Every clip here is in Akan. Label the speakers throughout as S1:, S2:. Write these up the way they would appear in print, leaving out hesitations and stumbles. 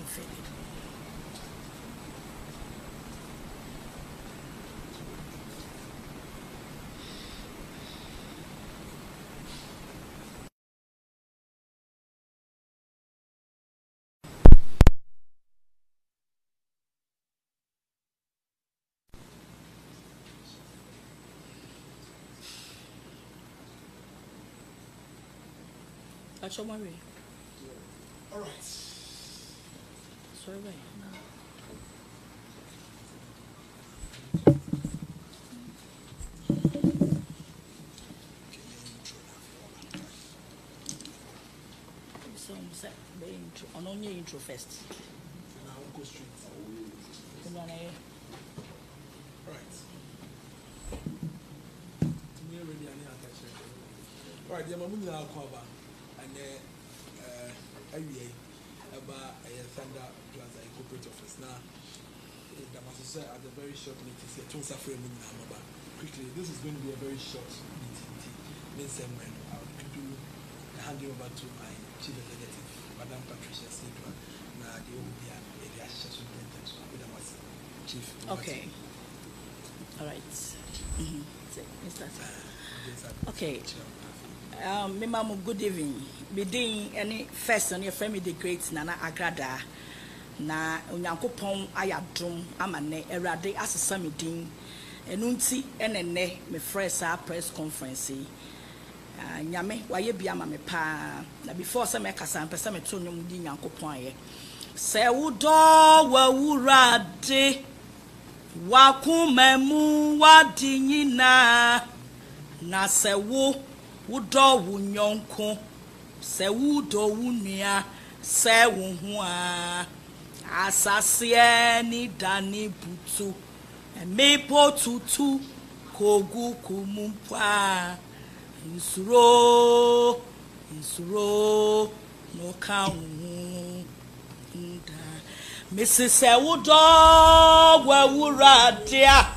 S1: All right.
S2: Sorry. On only intro first.
S1: And I'll go straight.
S2: All
S1: right. Ready and attach. All right, the moment I'll cover and about a Thunder Plaza corporate office now. That must say at the very short meeting. Quickly, this is going to be a very short meeting. I'll hand you over to my chief executive, Madam Patricia Sidwa. Now the OBA area superintendent chief.
S2: Okay. All right. Okay. Mama, good evening. Bidin any first on your family the great Nana Agrada. Na Unyankopon ayadum amane erade asesa medin enunti enene me fresh press conference nyame waye bia ma me pa na before say me kasa mpesa me to nyom di Nyankopon aye se wudo wa wurade wakumemu wadi nyina na se wudo wunyonko se wudo wunia se wo ho a asase ni dani butu mepo tutu kogu kumumpa insuro no kawu nda Mrs. Ewudo wa wuradia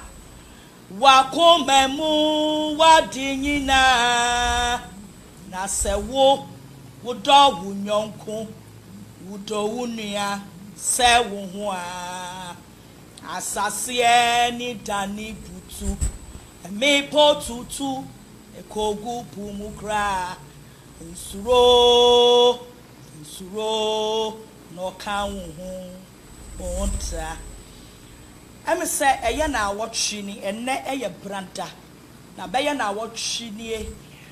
S2: wakomemu wadinyina na sewo wudo wunyonko wudo wunia se wo ho a asase ni dani butu mepo tutu ekogu pumukra insuro no kan ho onta am say eye na awotwe ni enne eye branda na beye na awotwe ni ye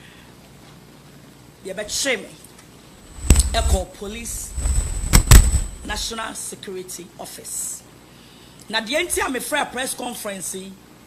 S2: be cheme Echo Police National Security Office. Na the entire me free press conference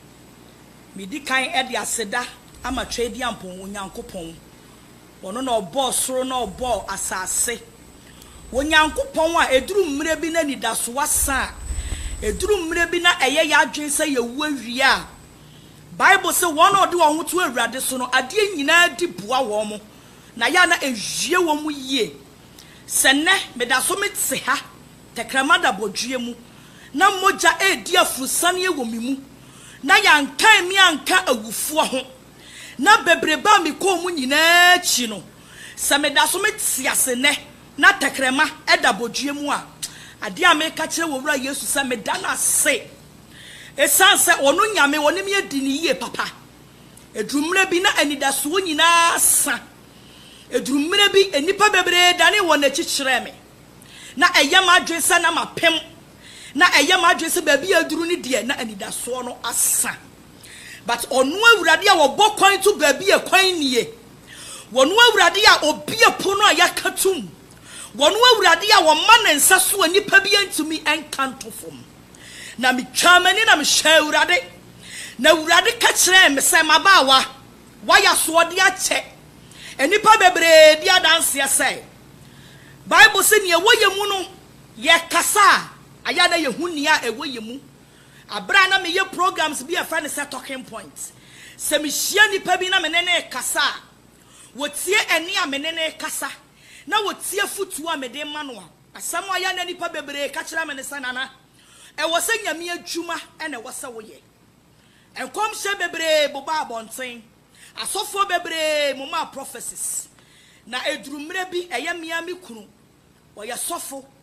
S2: me di kan e de aseda ama twedi ampon Onyankopon wono na obo soro na obo asase Onyankopon a eduru mmire bi na nidaso wasa eduru mmire bi na eye ya adwen se ye wu awie a Bible say one of the one to awurade so no ade nyina di boa wo mo na ya na ehwie wo mu yie sene medaso metse ha tekramada bodue mu na moja edi afusane ewo mimu na yankan mi anka awufuo ho na bebreba mi ko mu nyina chi no se medaso metse asene na tekrema eda bodue mu a ade a me ka kire wo wura Yesu se meda na se esanse onu nyame wonim ye di ni yie papa edrumre bi na anidaso nyina sa edrumre bi enipa bebre dane wona chichire me na eyam adwensa na mapem na eyam adwensa ba bi aduru ni de na anidaso no asa but onu awurade a wo bokwan to ba bi ekwan nie wonu awurade a obi epono a yakatum wonu awurade a wo ma nsa so anipa bi antumi enkantofom na mi twamani na mi hwawurade na awurade ka kire me se mabawa waya so de ache enipa bebre dia danse say Bible say ne woyemu no ye kasa aya na ye hunia e woyemu abra na me ye programs bi a friend say talking points se me hia nipa bi na me ne kasa wotie eni a me ne kasa na wotie futu a me de ma no asam aya na nipa bebre ka kira me ne sanana e wo se nyame adwuma e na wo se wo ye enkom hye bebre boba abonten asofo bebre moma prophecies na edurumre bi eye miami kunu wo ye sofo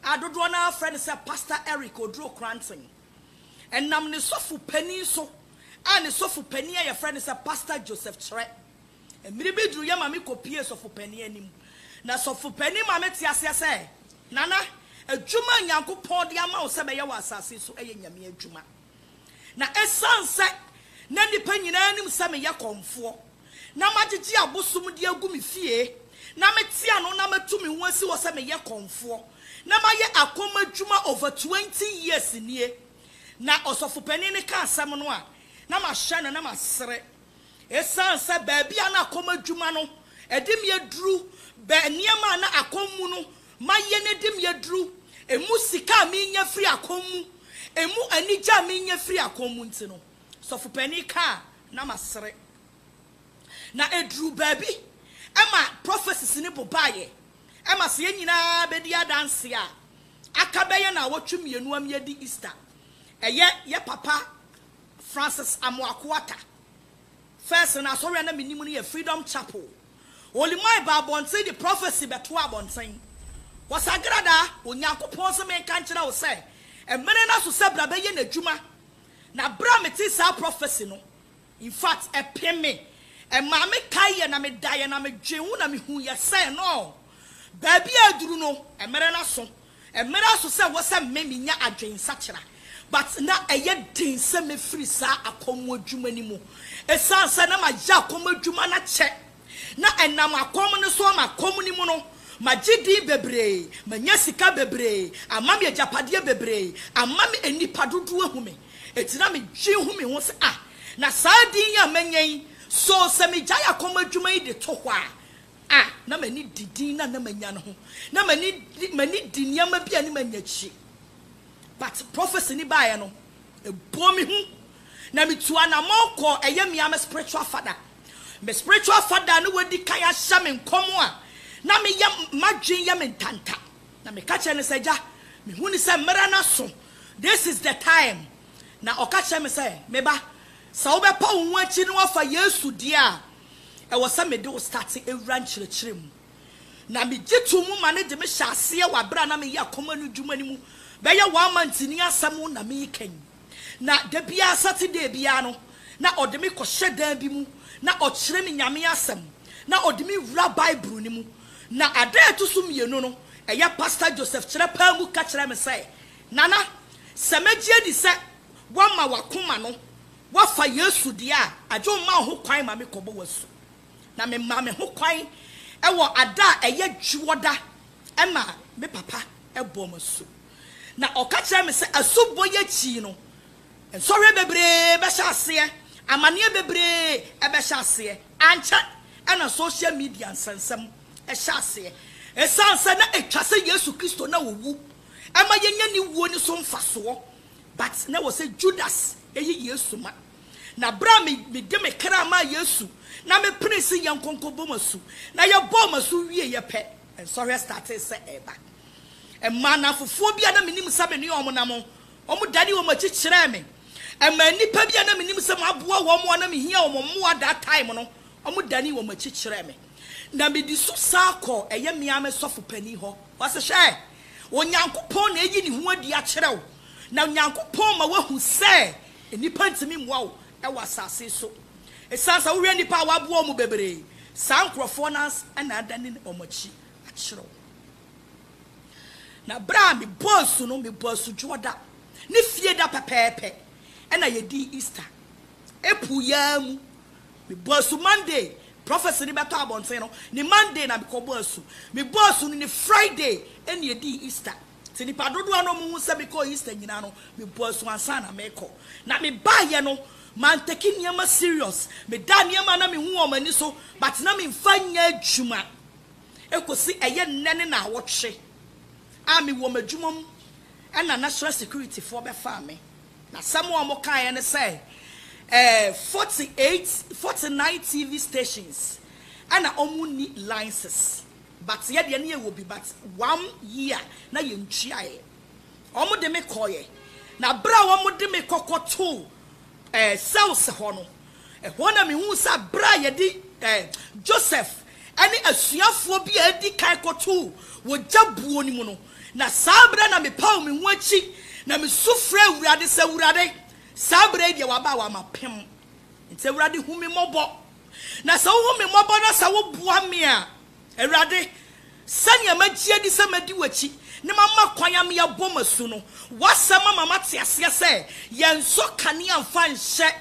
S2: adodo na friend say Pastor Eric Odro Cranton and nam ne sofu pani so and ne sofu pani ya friend say Pastor Joseph Chere and me be dru ya mama kopie sofu pani anim na sofu pani mama ti ase say nana adwuma Nyankopon de ama wo se be ye wa asase so eye nyame adwuma na esan se na nipa nyina anim se me ye konfo na magigi abosum de agu me fie na metia no na matumi ho asi wo se me ye konfo na maye akoma dwuma over 20 years nie na osofo pani ne ka asem no a na ma hye na ma sere esan se ba bia na akoma dwuma no edim ye duru ba niema na akomu no maye ne dim ye duru emu sika mi nya free akomu emu anija mi nya free akomu ntino sofo pani ka na ma sere na edru baby ema prophecies ni bobaye ema se nyina be dia dance a akabeye na wotwemienu am ye di Easter ye papa Francis Amoakwata first na sorry na minimu ne Freedom Chapel oli my babon say the prophecy beto abonten wasagrada Onyankopon se me kan kira wo say emene na so sebra be ye na dwuma na bra meti sa prophecy no in fact epeme mama kai na me dae na me dwewu na me hu ye say no baby aduru no emere na so say wo say me nya adwen sakira but na eye din se me free sa akomo adwuma ni mu esan se na ma ja akomo adwuma na che na enam akomo ne so ma akomo ni mu no magidi bebre manya sika bebre amami ajapade bebre amami enipa dodo ahume etina me gye hu me ho se na sadin ya manyen so se me gya akomo adwuma yi de to hwa na mani didin na manya no ho na mani di niam bia ni manyachi but prophecy ni bae no ebo mi hu na me tu anamoko eye me am spiritual father no wadi kaya hya me nkomo a na me ya madwen ya me ntanta na me ka che ne seja me hu ni se mera na so this is the time na okache me say me ba sa wo be pa wo achi no afa Yesu dia e wo se me de wo start ewura nkyerechire mu na me gitu mu ma ne de me hyase wa bra na me ya koma no dwuma ni mu be ya 1 month ni asam na me kan na de bia Saturday bia no na ode me ko hyedan bi mu na o kire me nyame asam na ode me wura Bible ni mu na ada to sum ye no eya Pastor Joseph Chere pa mu ka kire me say nana se megie di se wama wakoma no wafa Yesu dia ajo ma ho kwan ma me kobo wasu na me ma me ho kwan e wo ada eye dwoda e ma me papa e bo masu na oka kire me se asubo ye chi no ensore bebre be hyase amane bebre e be hyase anche e na social media nsensem e hyase e sanse na etwase Yesu Kristo na wowu e ma yenya ni wuo ni so mfaso but na wo say Judas eyi Yesu ma na bra me de me kra ma Yesu na me prince yankonko bomasu na ye bomasu wie ye pe and sorry started say eba e ma na fofo bia na menim sabe ne omo na mo omo dade wo machi kire me e ma nipa bia na menim se maboa wo mo na me hia wo mo that time no omo dani wo machi kire me na me di su sako eye mia me sofo pani ho wase hwe Onyankopon na eyi ni ho adi a kire wo na Onyankopon ma wahu se enipa ntimi mwa wo e wasase so esansa wo nipa wabo mu bebre sankrofo nas na adane omachi a kire na bra me boss no me boss joda ne fie da pepepe e na ye di Easter epu yam me boss Monday prophecy ni beto abonten no ni Monday na me ko boss me boss no ni Friday e na ye di Easter ti ni padodo ano mu se me ko Easter nyina no me boss ansa na me ko na me ba ye no man taking niema serious me da niema na me hu o mani so but na me mfanya adwuma ekosi eye nnene na awotwe ami wo madwumam na national security for be farm na samo o mo kan ne say 49 TV stations and omuni licenses but ye de ne will be but 1 year na ye ntwiae omo de me koye na bra omo de me kokoto cells hono na me hu sa bra ye di Joseph ani asuafo bi adi kai koto wo jabuo ni mu no na sabre na me paw me ho achi na me sufre awurade se awurade sabre de waba wa mapem nti awurade hu me mobo na sa hu me mobo na sa wo boa me a awurade sanya magie di se madi wachi ne mama kwanya me yabo masu no wasama mama tiase se yenso kane amfa nhye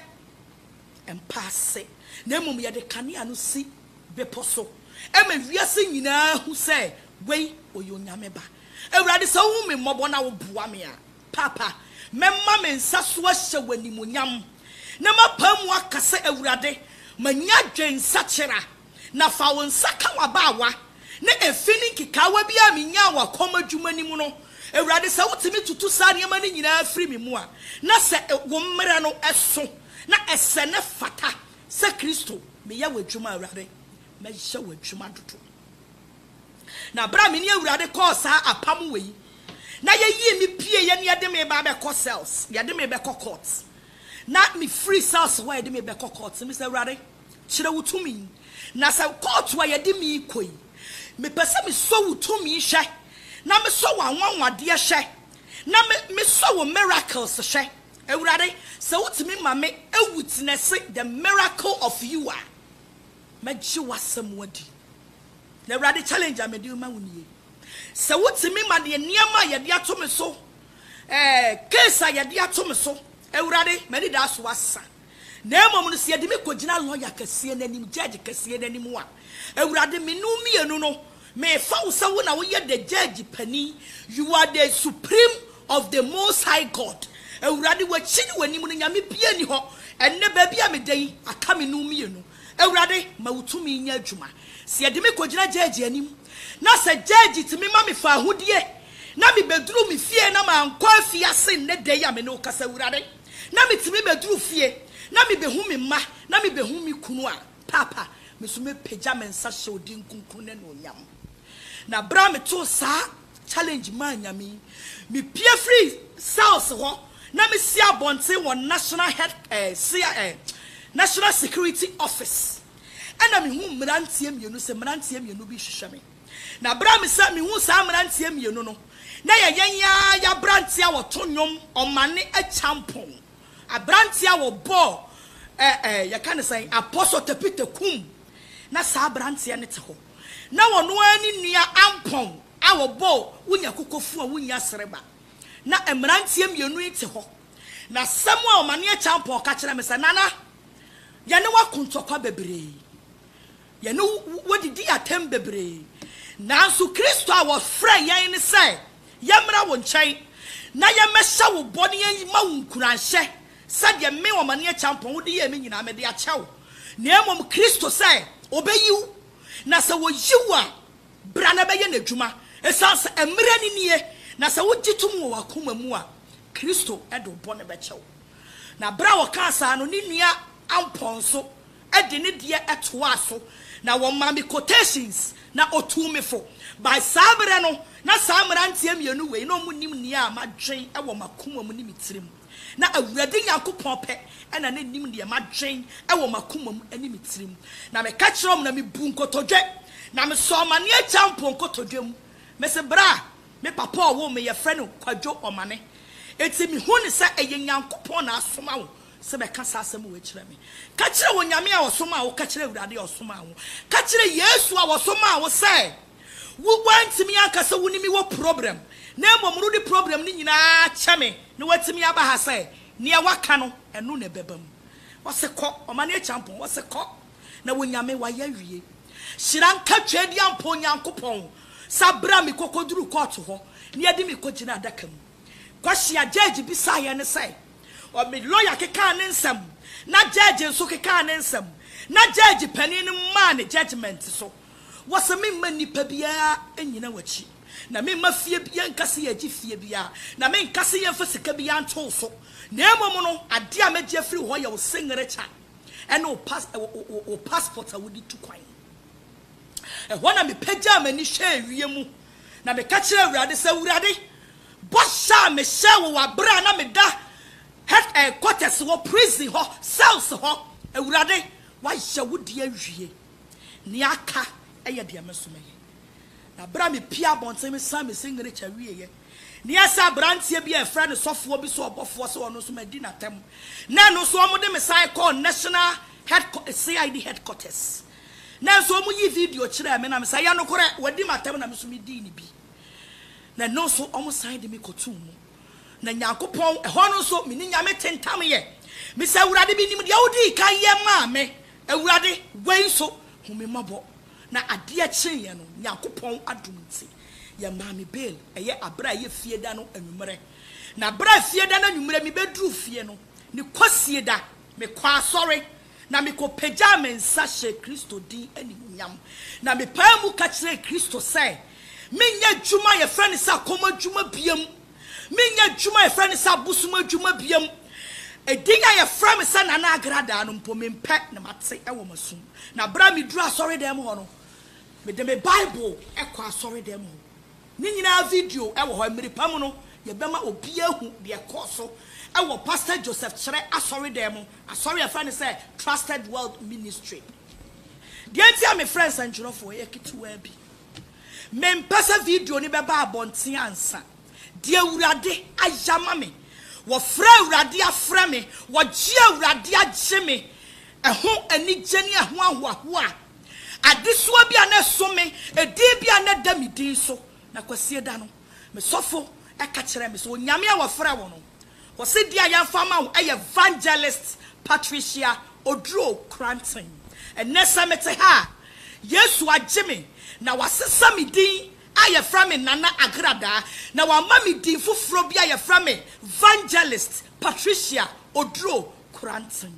S2: empase na mum ye de kane anu si beposo ema wiase nyina hu se wei oyo nyame ba awurade sa hu me mobo na wo boa me a papa memma me nsa so ahye wanimunyam na mapamu akase awurade manya dwen sachera na fa won saka wabawa na efini kikawa bia menya wa komadwuma nimu no awurade sa wotimi tutu sa ne mani nyina afri me mu a na se wo mmere no eso na ese ne fata se Kristo me ya wadwuma awurade me hye wadwuma dodo na bra me ne awurade call sa apam wei na ye yi mi pie ye ne ye de me ba be call cells ye de me be call courts na me free cells why ye de me be call courts me say awurade kire wutumi na sa court wa ye de me koi me pese me so wutumi hwe na me so wanwanwade hwe na me so wo miracles hwe awurade se wutumi ma me witness the miracle of you are magye wasam wadi na awurade challenge amedi ma woni se wutumi ma de niam ye de ato me so case ye de ato me so awurade mani da so asa na emom no se ye de me kogina lawyer kase nanim judge kase nanim wa awurade me no mienu no me fa wo se wo na wo ye the judge pani you are the supreme of the most high God awurade wa chini wanim no nyame bia ni ho enne ba bia me dai aka me no mienu awurade ma wutumi nya adwuma se ye de me kogina judge anim na se judge timi ma me fa hodie na me beduru me fie na ma anko afie ase ne de ya me no kasa awurade na me timi beduru fie na me behu me ma na me behu me kunu a papa me so me pagya me nsa hye odin kunkun ne no nyam na bra me to sa challenge man nyame me pie free south ho na me si abonte won national head national security office ana me hu mrantie mienu se mrantie mienu bi hwehwe me na bra me sa me hu sa mrantie mienu no na ya brantia wo tonwom omane a champon abrantia wo bo ya kan say apostle tepite kum na sa abrantia ne te ho na wono ani nua ampon a wo bo wunya kokofu a wunya sereba na emrantia mienu ite ho na samu a omane a champon ka kire me sa nana ya ne wakontokwa bebre ya ne wodidi atem bebre nanso Kristo a wo fra yan ne say yamra wo nkyai na yemehya wo bone yan ma wo nkuranhye sade me wo mane champon wo de ye me nyina me de achew na emom Kristo say obeyiw na se wo yiwa bra na beye nadwuma esanse emre ni nie na se wo gitum wo akoma mu a Kristo edo bone be chew na bra wo ka sa no ni nua amponso ede ne de etoa so na wo ma me quotations na otumefo by sabre no na samrantie mienu we no munim ni a madwen e wo makoma mu ni mitirim na awurade yakopon pe ena na nim de madwen e wo makoma mu ani mitirim na me ka kire om na me bu nkotodwe na me so mane a champion nkotodwe mu me se bra me papa wo me ye frɛ no kwadwo omane eti mi hu ne sa eye nyankopon na asoma wo se be ka sa asem wo kire me ka kire wo nyame a wo soma wo ka kire awurade a wo soma wo ka kire yesu a wo soma wo se wo wantimi akasa wonimi wo problem na emomru di problem ni nyina chame na watimi aba ha se ne waka no eno na bebam wo se kɔ omane champon wo se kɔ na wonyame wa ya wie hyiran ka twadi ampo nyankopon sabra mi kokoduru court ho ne ade mi kogina adaka mu kwahia judge bi sa ye ne se o me lawyer keka ne nsam na judge nso keka ne nsam na judge pani ne ma ne judgment so wasa me mani pa bia enyina wachi na me mafie bia nkase ya gifie bia na me nkase ya fasika bia nto so na emom no ade a magye free ho ya wo sengerecha ene o passport a wodi tu kwan ehona me pagya mani hwe wie mu na me ka kire awurade se awurade bosha me hye wo wabra na me da quarters wo prison ho cells ho awurade wa hye wodi awie ni aka eye de amesomeye na bra me pia bonten me sam me singre chawie ye ne asa brantie bi e fra ne sofo bi so obofo so ono so madi na tem na no so omo de me sai call national CID headquarters na so omo yi video kire me na me sai ya no kore wadi matem na me so me di ni bi na no so omo sai de me kotu mu na Nyankopon ehɔ no so me ni nyame tentam ye me say awurade bi nim de awudi kan ye ma me awurade wen so hu me mabo na ade a kyenye no Nyankopon adumti ye ma me bail eye abra ye fie da no anwumre na bra fie da na anwumre me bedru fie no ni kwasie da me kwa sorry na me ko pagya me nsa hye Kristo din ani nyam na me pa mu ka kire Kristo say me nya dwuma ye fra ne sa koma dwuma biam minya dwuma e fra ne sa busuma dwuma biam edinya ye fra me sa nana agrada no mpo me mpe na mate e wo masum na bra me dura sorry dem ho no me de me Bible e kwa sorry dem ho ni nyina video e wo ho miripam no ye bema obi ahu de ekoso e wo Pastor Joseph Chere asori dem asori e fra ne say Trusted World Ministry de antia me friends and churofo ye kituwa bi me mpasa video ni beba abonten ansa de awurade ayama me wo fra awurade afra me wo gye awurade agye me eho anigye ne eho ahoahoa adesoa bia na so me edi bia na da me din so na kwasie da no me sofo e ka kire me so nyame a wo fra wo no wo se dia ya fama wo Evangelist Patricia Odro Cranton enesa mete ha Yesu agye me na wasesa me din aye from me nana agrada na wa mami din fufuro bia ye from me Evangelist Patricia Odro Cranton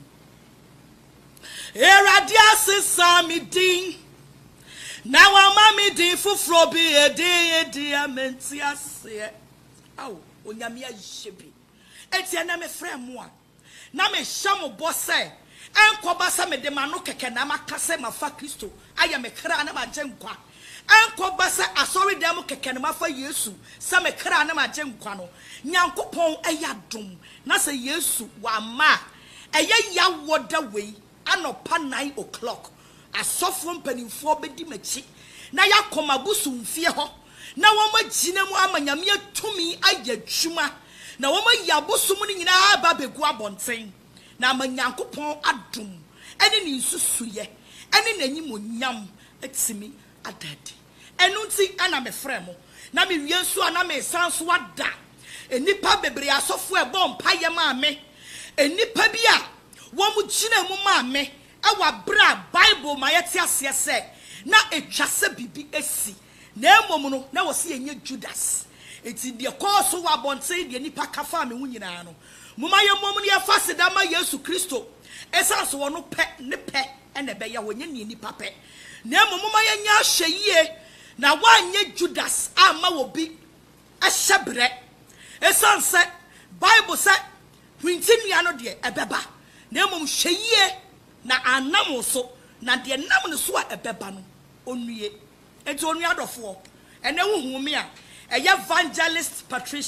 S2: eradia sesa me din na wa mami din fufuro bia edi amenti ase aw onyame ayebi etia na me frɛ mo a na me hyamo bo sɛ enkoba sa me de mano keke na makase mafa Kristo aye me kra na magye nkwa enkoba sa asori dem keke na mafa Yesu sa me kra na magye nkwa no Nyankopon ayadom na se Yesu wa ma eye ya woda wei anopa 9 o'clock asofo mpanimfo bedi machi na yakoma busu mfie ho na wo magina mu amanyame atumi ayadwuma na wo mayaboso mu nyina aba begu abonten na amanyankopon adom ene ni nsusuye ene nanyim onyam etimi adade enu nti ana me frɛ mo na me wie nso ana me sanso wada enipa bebre asofo e bom paye ma me enipa bia wo mu gina mu ma me e wa bra Bible ma yete ase se na etwase bibi esi na emom no na wo se enye Judas eti de koso wa bonte de nipa kafa me hu nyina no muma ye mom ne afase da ma Yesu Kristo esanso wo no pe ne pe ene be ya wo nye nipa pe na emom muma ye nya hweyie na wa nye Judas ama wo bi ahyebre esanse Bible say hwintinua no de ebeba na emom hweyie na anam so na de nam no so a ebeba no onue enti onue adofo ene hu me a Evangelist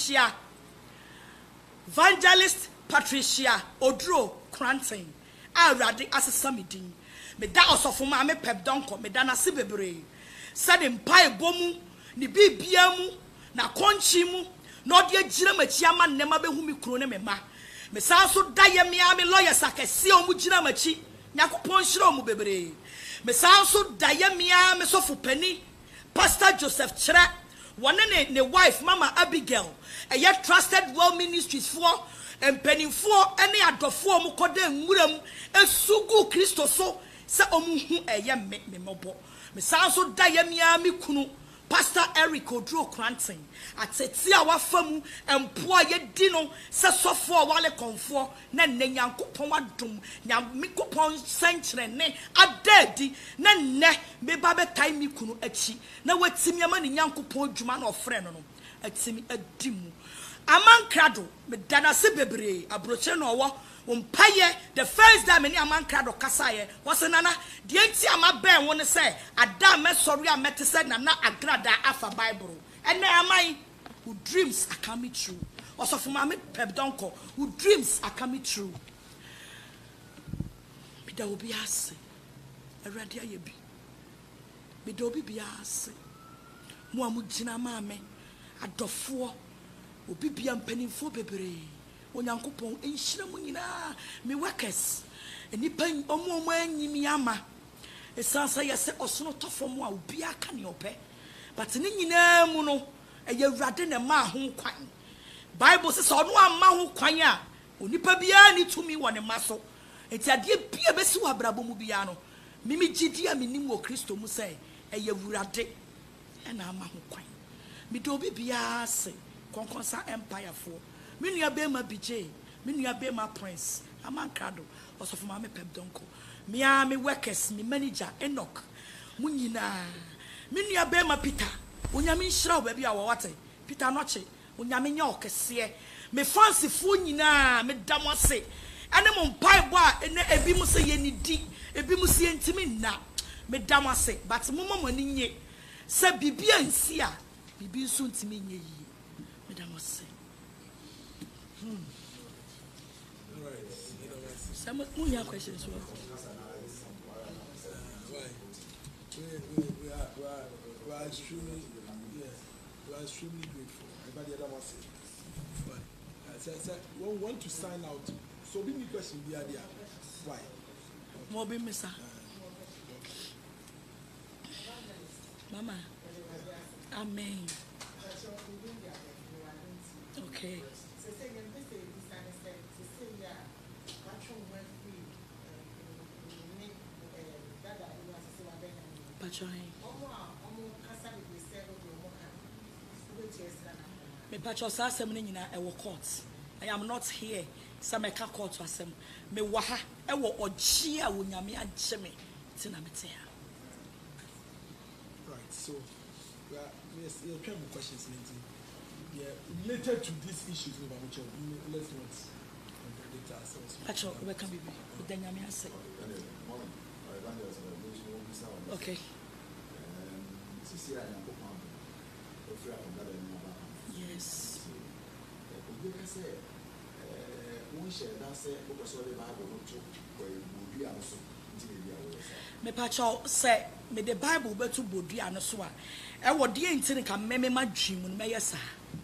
S2: Patricia Odro Cranton awurade asesa me din me da osofo ma me pep donko me da na se bebre said mpai bomu ni bibia mu na konchi mu na ode agira machi ama nnema behu me kuro ne me ma me san so da ye me a me lawyers akese o mu gira machi Yakopon hira o mu bebre me san so da ye me a me sofo pani Pastor Joseph Chere one ne wife Mama Abigail Trusted World Ministries for empenifo ene adofo mu kode nwuram esugu Kristo so se omuhu me mobo me sanso da ye mia me kunu Pastor Eric Odro Cranton ateti a wafamu empo ye di no se sofo wale konfo na ne Nyankopon adom Nyankopon senkyere ne adadi na ne me ba betai me kunu achi na watimi ama ne Nyankopon dwuma na ofre no atimi adimu amankrado me dana se bebre abroche no wo umpaye the first time any amankrado kasaye was nana the enti ama ben won say ada me sorry a mete said na agrada afa Bible and na amai who dreams are coming true also for mama pep donko who dreams are coming true me da obi ase erade aye bi me da obi bi ase mo amugina maame adofo obi bia mpanimfo bebre onyankopon enhyira mu nyina me workers enipa omo anyimi ama esansa yese osono tofo mo a obi aka ne ope but ne nyina mu no eye wrade ne ma ho kwan Bible says ono amma ho kwan a onipa bia ni tumi wone maso enti ade bia besi wa brabo mu bia no mimi gidi a menim wo Kristo mu say eye wrade na ama ho kwan mi do bia se konkonsa empire for me nua be ma bj me nua be ma prince amankado osofo ma me pep donko me a me workers me manager Enoch munyina me nua be ma Peter onyame nhira oba bia wo wate Peter noche onyame nya okese me fancy fo nyina me dam ase ane mo mpaibo a ene ebi mu se ye ni di ebi mu se ntimi na me dam ase but mo mo ni nye se bibia nsi a bibi nso ntimi nye yi me dam ase some more questions.
S1: Why? We are extremely, we are extremely grateful. Everybody other one say. Why? We want to sign out. So be me question the idea. Why?
S2: More be Mister. Mama. Amen. Okay. Me patcho sa asem ni nyina e wo court. I am not here. Sa me ka court asem. Me wa ha e wo ogye a wonyame agye me. Ti na me te ha.
S1: Right. So yes, questions related to these issues about which let's not contradict ourselves.
S2: Patcho, we can be with the nyame ase. Okay. Yes. Me patcho say me the Bible betu bodua no so a e wo de enti nka meme madwim no me yesa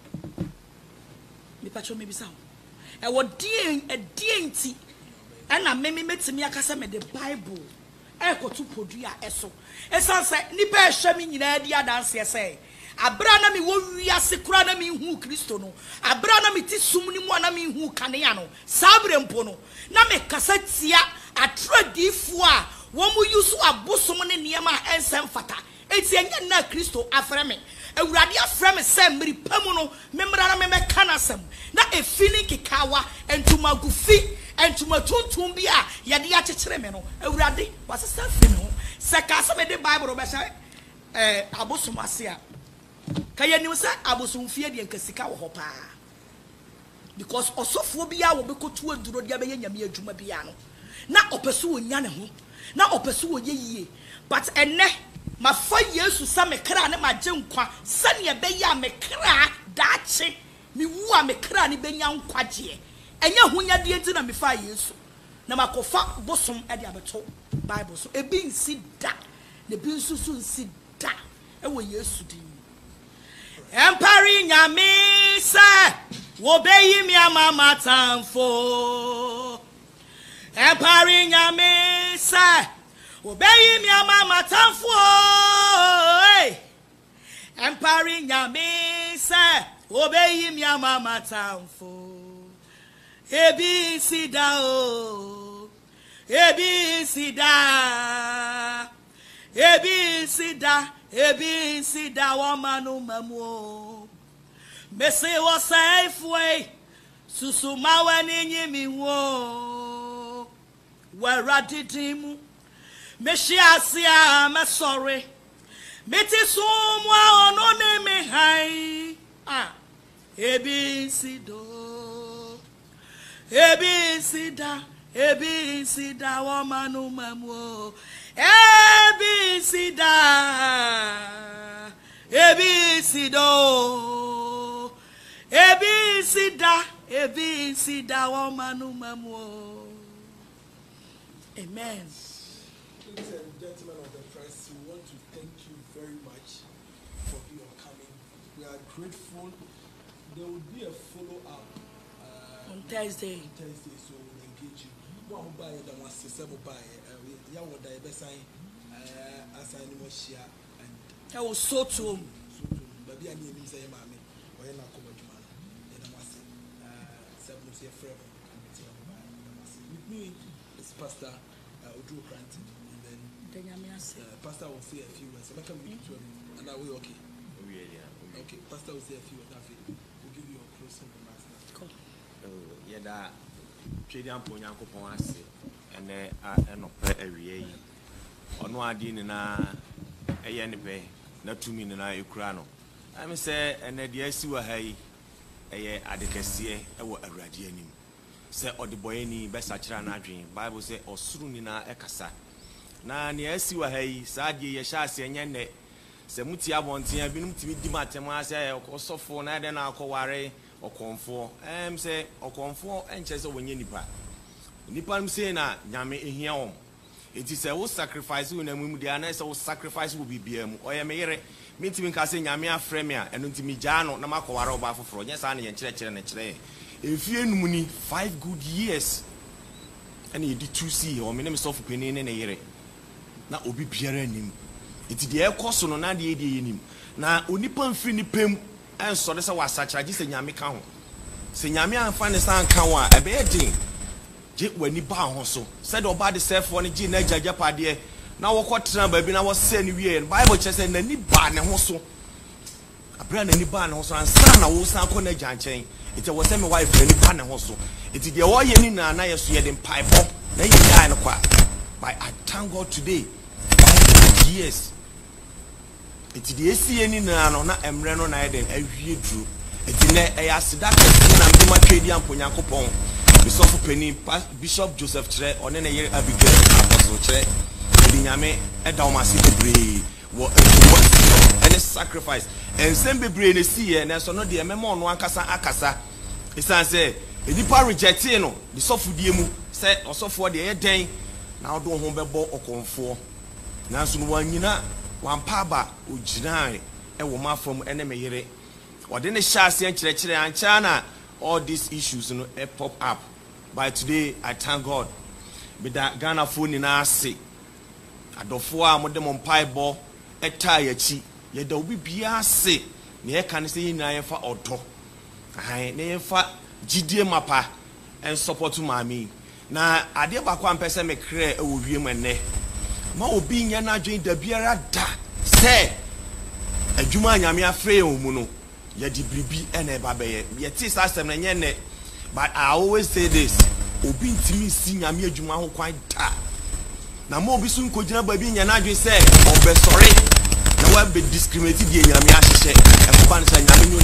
S2: me patcho me bisa e wo de enti ana meme metimi akasa me the Bible e kotu podua eso esanse nipa ehwe mi nyina di adanse say abra na me wo wiase kura na me hu Kristo no abra na me ti sum ni mu na me hu kanea no sabre mpo no na me kasa tia atradifo a wo mu yusu abosom ne niema ensem fata eti enya na Kristo afre me awurade afre me se mmiri pamu no memra na me meka na sem na efini kikawa entuma gufi entuma tuntum bia yede ya kekere me no awurade wasesa fi me ho se ka se me de Bible be se abosom ase a kaya ni se abosom fie de nkasika wo ho pa because osofo bia wo be kotu aduro de abeye nyame adwuma bia no na opeso onya ne ho na opeso oye yie but enne mafa Yesu sa me kra ne magye nkwa sane be ya me kra daache mi wu a me kra ne benya nkwaje enya hunya de enti na me fa Yesu na makofa bosom e de abeto Bible so ebi nsi da ne bi nsusu nsi da e wo Yesu din empari nyame se wo beyi mi amama tamfo empari nyame se obey mi amama tamfo empari nyame se obey mi amama tamfo ebi sida o ebi sida ebi sida ebi sida wo manu mamu mese wo saifwe susuma wani nyimi wo waradidimu Meshiasia me sorry meti sumwa ono ne me hai ebi sida wo manu mamu ebi sida wo manu mamu. Amen.
S1: Ladies and gentlemen of the press, we want to thank you very much for your coming. We are grateful. There will be a follow-up
S2: on Thursday.
S1: So we'll engage you. One who buy the one system buy. Yeah, what the best sign assign more share and.
S2: I was so too.
S1: Baby, I need to say, Mammy, or you're not coming to man. And I must say, 7 years forever. With me, it's Pastor Udru Cranton, and then Pastor will say a few words. So I can meet you, and I will okay. Okay, Pastor will say a few words. We'll give you a closing remarks now.
S2: Cool.
S3: Yeah, that trading point uncle Ponce, and then a re on one dinner a yannipe, not 2 minutes na Ukrano. I'm say, and the SUA hay a adequacy a radianim. Say, or the boy any best at dream. Bible say, or soon in a cassa. Na near SUA hay, sad ye shasi and yene. Say, Mutia Bonti, I've been to meet the Matamasa or Sofo, Nadan Alcoare or Confor. Say, or Confor and Chester when Nipa. Nipan say, na, Yame in here. It is a whole sacrifice when the honest or sacrifice will be BM or a mere meeting Cassin Yamia Fremia and Untimijano, Namako Waroba for yes, and Church and Chere. If you money 5 good years and you did 2C or minimum soft opinion in a year. Now, Obi Pierre him. It is the air cost on 98 in him. Now, Unipan Fini Pim and so this was such a decent Yami count. Say Yamia and find a stand kawa a bad thing. When you bound so said about the self one G Naja Japadia. Now what baby I was saying we and Bible just and any ban and also a brand any ban also and son I will sound connect and chain. It was semi wife any ban and also. It is the way you need and I see in pipe up. Then you die in a quack. But I thank God today. Yes. It is the ACN no na Emreno Naiden every drew. It is a Asidak and my trading Ponyaco Pong. Bishop Joseph Tre on a year Abigail Apostle Tre, Dinyame, and Dalmasi Debris, what and a sacrifice. And send be brain a sea, and as no dear memo on one casa acasa. It's I say, if you par rejectino, the soft diemu said also for the air day, now don't home ball or conform. Now soon one yina, one paba, ujinai, and woman from enemy here. Or then a chassis and China. All these issues pop up. By today, I thank God. With that Ghana phone in our sick. I don't for modem on pipe ball, a tire cheap. Yet there will be a sick. Near can say nine for auto. I name for GD Mapa and support to mammy. Now, I did back 1 person make clear a woman. Ma being yana join the beer da. Say, a Juma Yamia Freo Muno. Yadi Bribi and a baby, yet is as a yene. But I always say this Obin to me, sing a mere Juma who quite ta. Now, more be soon could not be an address say, or be sorry. Now, I've been discriminated in Yamiashi and fans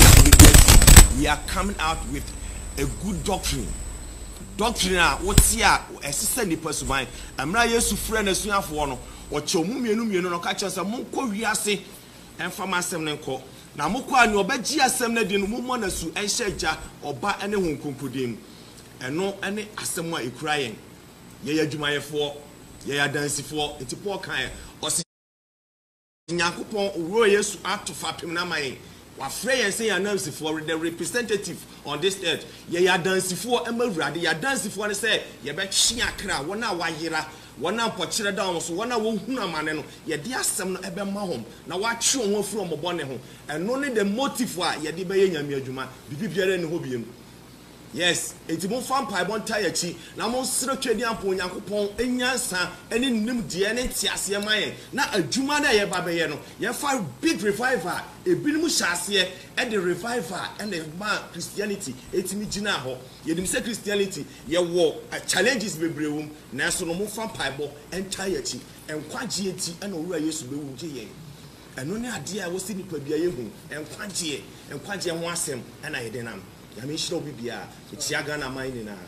S3: and we are coming out with a good doctrine. Doctrine, what's here, assistant the person mine. I'm not used to friend as soon as one or Chomumi no catch us a monko riase and for my seminary call. Na mokwa ni obeji asem na di no mo na su enhyeja oba ene honkonkodim eno ene asem a ekurayen ye adwumayefo ye adansifo etipo kan osi nyakopon owuro yesu atofa pem na mayen wa frey yen say adansifo the representative on this earth ye adansifo emawurade ye adansifo ne say ye be hye akra wona wayera wana pochire down so wana wo hunu amane no ye de asem no ebe ma hom na wa twe ho afro mbobone ho eno ne the motive a ye de be ye nyame adwuma bibibiare ne ho biem. Yes, enti mo fam pai bon tire chi na mo siro twedi ampo Nyankopon enyansa ene nim de ne tiase maye na adwuma na ye ba be ye no ye fa big revival ebinim hyase e de revival and the man Christianity etimi gina ho ye dim say Christianity ye wo challenges bebrewum na so no mo fam pai bo entire chi enkwagye eti na owura Yesu be wu je ye eno ne ade a wo si nipa bia ye hu enkwagye ho asem na ye denam I mean, she don't be here. It's Yagana mining now.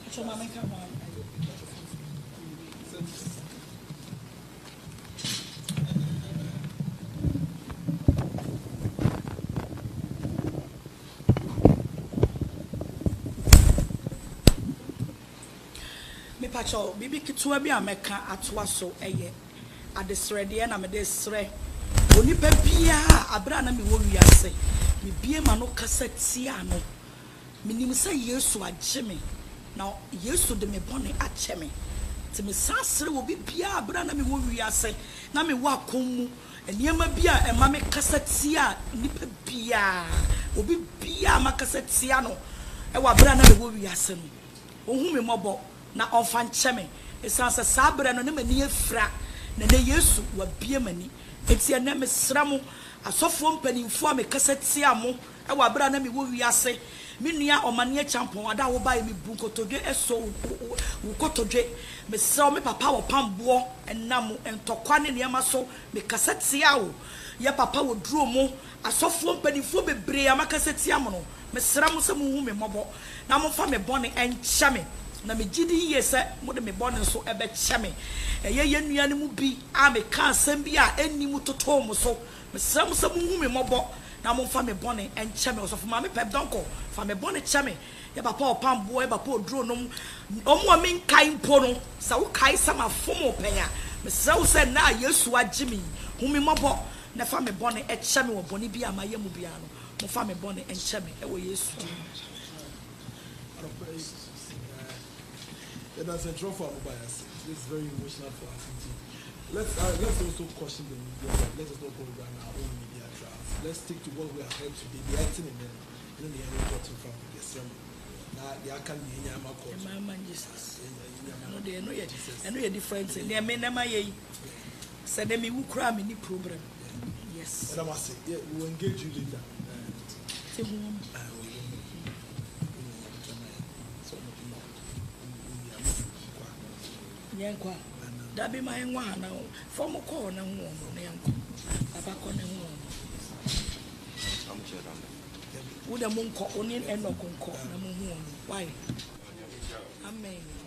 S2: Me pacho, bibi kitua bi ameka atwa so eye. Adesre de na me desre. onipa bia abra na me wo wiase me bie ma no kasa tia no menim say Yesu agye me na Yesu de me bone ache me ti me sasre wo bia abra na me wo wiase na me wa konmu eniema bia e ma me kasa tia nipa bia obi bia ma kasa tia no e wa abra na me wo wiase no ohun me mobo na onfa nche me esanse sabra no ne mani afra na ne Yesu wa bia mani eti ene me sramu asofo mpanimfo a me kasa tia mo e wa abra na me wo wiase me nua omane champon ada wo ba me bu kotodwe eso wo kotodwe me sraw me papa wo pambo enam entokwa ne niam so me kasa tia wo ye papa wo duro mo asofo mpanimfo bebre ama kasa tia mo no me sramu se mu hu me mobo na mo fa me bone encha me na me gidi yese mo de me bone so ebe che me ye nua ne mu bi a me ka asem bi a enni mu toto mo so me sramu se mu hu me mobo na mo fa me bone enche me so fa me pep donko fa me bone che me ye papa opambo ye papa oduro nom omo amin kai mpo no sa wo kai sama fomo penya me sramu se na Yesu agye me hu me mobo na fa me bone eche me wo bone bi ama ye mu bia no mo fa me bone enche me e wo Yesu.
S1: That's a trophy for bias. It's very emotional for us. Let's also caution the media. Let us not go around our own media trials. Let's stick to what we have heard today. The acting and then the end got from the sermon. Now they can be in Yama court.
S2: Jesus. No, they know yet. I know your difference. They may never ye. Said them who cry any problem. Yes.
S1: And I must say, yeah, we'll engage you later.
S2: Yankwa dabi ma enwa na form call na hu no yanko abako na hu am chedam wo da mo nko oni enoko nko na mo hu no why amen.